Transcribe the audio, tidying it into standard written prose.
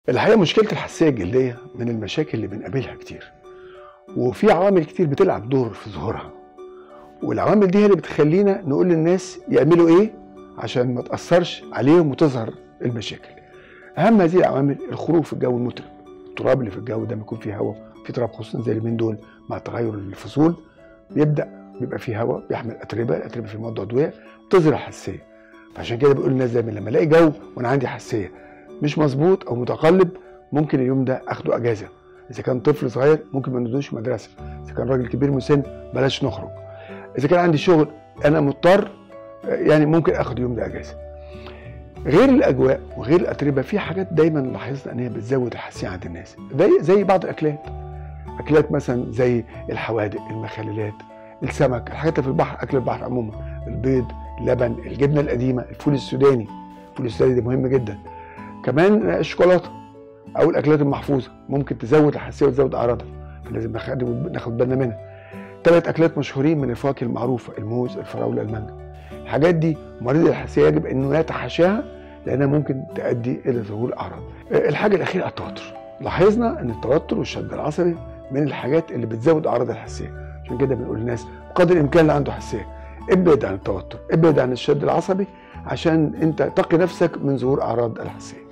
الحقيقة مشكلة الحساسية الجلدية من المشاكل اللي بنقابلها كتير، وفي عوامل كتير بتلعب دور في ظهورها، والعوامل دي هي اللي بتخلينا نقول للناس يعملوا ايه عشان ما تأثرش عليهم وتظهر المشاكل. أهم هذه العوامل الخروج في الجو المترب، التراب اللي في الجو ده بيكون فيه هواء، في تراب خصوصا زي اليومين دول مع تغير الفصول بيبقى فيه هواء بيحمل أتربة، الأتربة في المواد العضوية بتظهر الحساسية. فعشان كده بقول للناس دايما لما الاقي جو وانا عندي حساسية مش مظبوط او متقلب، ممكن اليوم ده اخده اجازه. اذا كان طفل صغير ممكن ما ندوش مدرسه، اذا كان راجل كبير مسن بلاش نخرج، اذا كان عندي شغل انا مضطر يعني ممكن اخد يوم ده اجازه. غير الاجواء وغير الاتربه في حاجات دايما لاحظنا ان هي بتزود الحساسيه عند الناس، زي بعض اكلات مثلا زي الحوادق، المخللات، السمك، الحاجات اللي في البحر، اكل البحر عموما، البيض، اللبن، الجبنه القديمه، الفول السوداني ده مهم جدا. كمان الشوكولاته او الاكلات المحفوظه ممكن تزود الحساسيه وتزود اعراضها، فلازم ناخد بالنا منها. 3 اكلات مشهورين من الفواكه المعروفه: الموز، الفراوله، المانجا. الحاجات دي مريض الحساسيه يجب انه يتحاشاها لانها ممكن تؤدي الى ظهور اعراض. الحاجه الاخيره التوتر. لاحظنا ان التوتر والشد العصبي من الحاجات اللي بتزود اعراض الحساسيه، عشان كده بنقول للناس بقدر الامكان اللي عنده حساسيه ابعد عن التوتر، ابعد عن الشد العصبي، عشان انت تقي نفسك من ظهور اعراض الحساسيه.